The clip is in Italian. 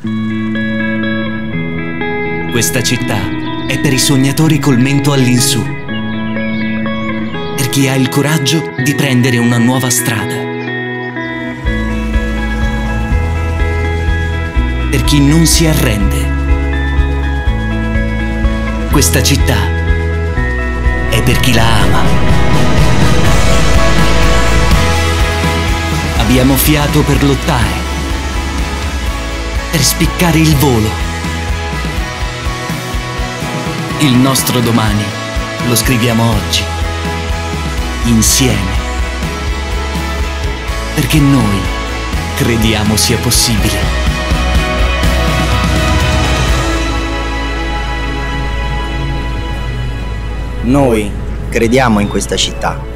Questa città è per i sognatori col mento all'insù, per chi ha il coraggio di prendere una nuova strada, per chi non si arrende. Questa città è per chi la ama. Abbiamo fiato per lottare, per spiccare il volo. Il nostro domani lo scriviamo oggi, insieme, perché noi crediamo sia possibile. Noi crediamo in questa città.